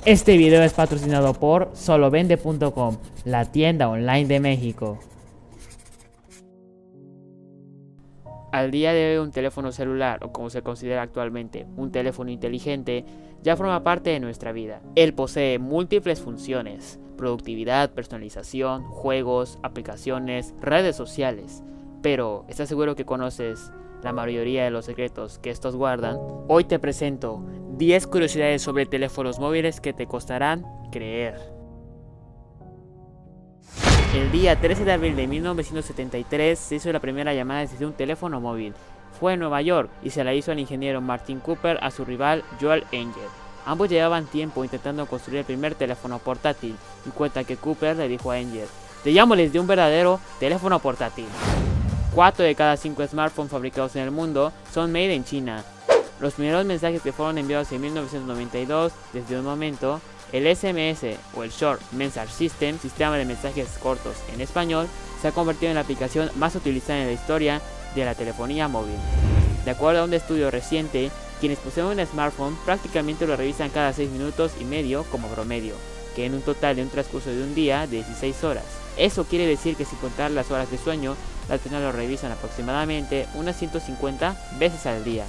Este video es patrocinado por solovende.com, la tienda online de México. Al día de hoy, un teléfono celular, o como se considera actualmente, un teléfono inteligente, ya forma parte de nuestra vida. Él posee múltiples funciones: productividad, personalización, juegos, aplicaciones, redes sociales. Pero, ¿estás seguro que conoces la mayoría de los secretos que estos guardan? Hoy te presento 10 curiosidades sobre teléfonos móviles que te costarán creer. El día 13 de abril de 1973 se hizo la primera llamada desde un teléfono móvil. Fue en Nueva York y se la hizo al ingeniero Martin Cooper a su rival Joel Engel. Ambos llevaban tiempo intentando construir el primer teléfono portátil, y cuenta que Cooper le dijo a Engel: "Te llamo desde un verdadero teléfono portátil". 4 de cada 5 smartphones fabricados en el mundo son made in China. Los primeros mensajes que fueron enviados en 1992, desde un momento, el SMS o el Short Message System, sistema de mensajes cortos en español, se ha convertido en la aplicación más utilizada en la historia de la telefonía móvil. De acuerdo a un estudio reciente, quienes poseen un smartphone prácticamente lo revisan cada 6 minutos y medio como promedio, que en un total de un transcurso de un día de 16 horas. Eso quiere decir que sin contar las horas de sueño, las personas lo revisan aproximadamente unas 150 veces al día.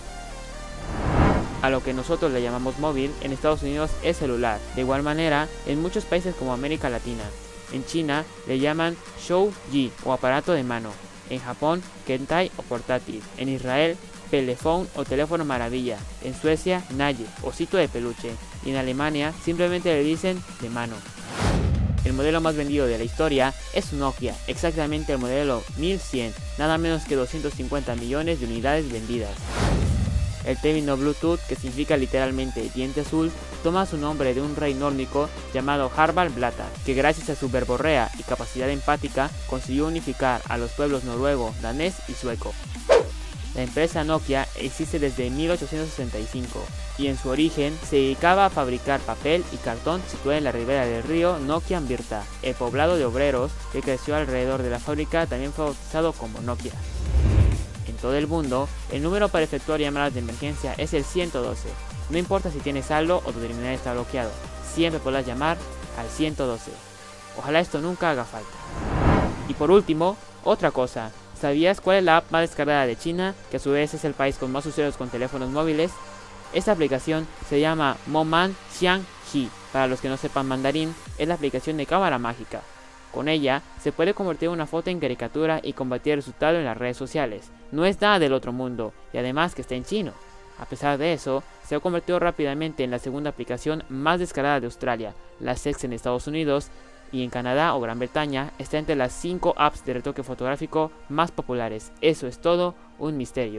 A lo que nosotros le llamamos móvil, en Estados Unidos es celular. De igual manera, en muchos países como América Latina. En China le llaman Shouji o aparato de mano. En Japón, Kentai o portátil. En Israel, Pelephone o teléfono maravilla. En Suecia, Naye, osito de peluche. Y en Alemania simplemente le dicen de mano. El modelo más vendido de la historia es Nokia, exactamente el modelo 1100, nada menos que 250 millones de unidades vendidas. El término Bluetooth, que significa literalmente diente azul, toma su nombre de un rey nórdico llamado Harald Blåtand, que gracias a su verborrea y capacidad empática consiguió unificar a los pueblos noruego, danés y sueco. La empresa Nokia existe desde 1865 y en su origen se dedicaba a fabricar papel y cartón situada en la ribera del río Nokian-Virta. El poblado de obreros que creció alrededor de la fábrica también fue bautizado como Nokia. En todo el mundo, el número para efectuar llamadas de emergencia es el 112. No importa si tienes saldo o tu terminal está bloqueado, siempre podrás llamar al 112. Ojalá esto nunca haga falta. Y por último, otra cosa. ¿Sabías cuál es la app más descargada de China, que a su vez es el país con más usuarios con teléfonos móviles? Esta aplicación se llama Moman Xiangji. Para los que no sepan mandarín, es la aplicación de cámara mágica. Con ella se puede convertir una foto en caricatura y compartir el resultado en las redes sociales. No es nada del otro mundo, y además que está en chino. A pesar de eso, se ha convertido rápidamente en la segunda aplicación más descargada de Australia, la sexta en Estados Unidos, y en Canadá o Gran Bretaña está entre las 5 apps de retoque fotográfico más populares. Eso es todo un misterio.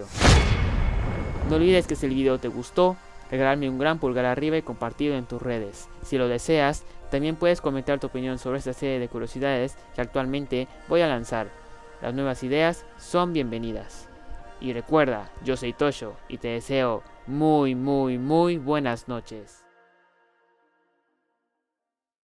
No olvides que si el video te gustó, regalarme un gran pulgar arriba y compartirlo en tus redes. Si lo deseas, también puedes comentar tu opinión sobre esta serie de curiosidades que actualmente voy a lanzar. Las nuevas ideas son bienvenidas. Y recuerda, yo soy Tosho y te deseo muy buenas noches.